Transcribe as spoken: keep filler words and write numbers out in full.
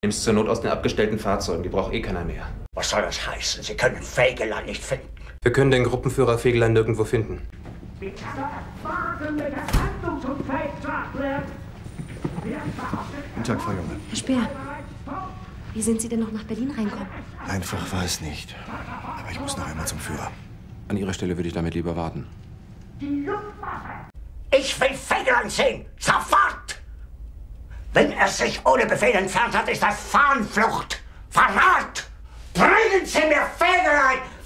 Nimm's zur Not aus den abgestellten Fahrzeugen, die braucht eh keiner mehr. Was soll das heißen? Sie können Fegelein nicht finden. Wir können den Gruppenführer Fegelein nirgendwo finden. Guten Tag, Frau Junge. Herr Speer, wie sind Sie denn noch nach Berlin reinkommen? Einfach war es nicht. Aber ich muss noch einmal zum Führer. An Ihrer Stelle würde ich damit lieber warten. Ich will Fegelein sehen! Sofort! Wenn er sich ohne Befehl entfernt hat, ist das Fahnenflucht! Verrat! Bringen Sie mir Fegelein!